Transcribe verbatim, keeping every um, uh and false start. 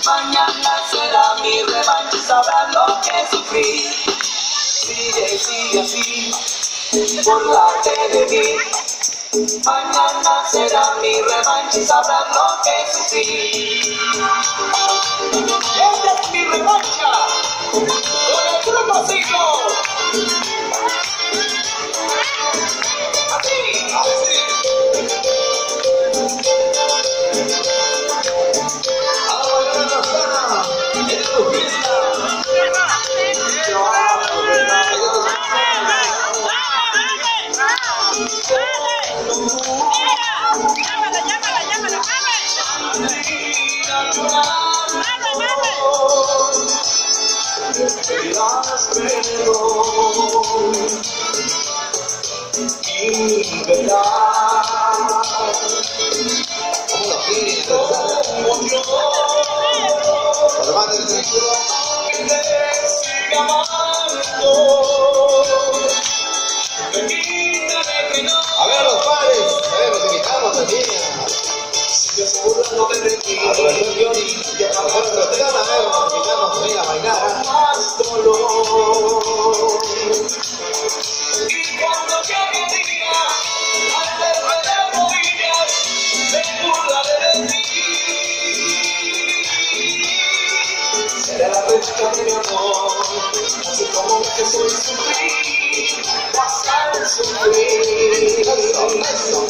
Mañana será mi revancha y sabrás lo que sufrí. Sigue, sigue así, burlate de mí. Mañana será mi revancha y sabrás lo que sufrí. Esta es mi revancha con el Grupo Siglo. Así, así. Ahora la Rosana, en tu pista. Y verás cómo lo quiere, como yo, además del título, que te siga amando. Permítame que no. A ver los padres, a ver los invitamos también. Si me aseguro no te rendí, a profesor Johnny, y a profesor Rosana, a ver los invitamos también a bailar. Más dolor. Y cuando llegue el día, al verme de rodillas, me burlaré de ti. Será la fecha de mi amor, así como que soy sufrir, vas a sufrir. Eso, eso.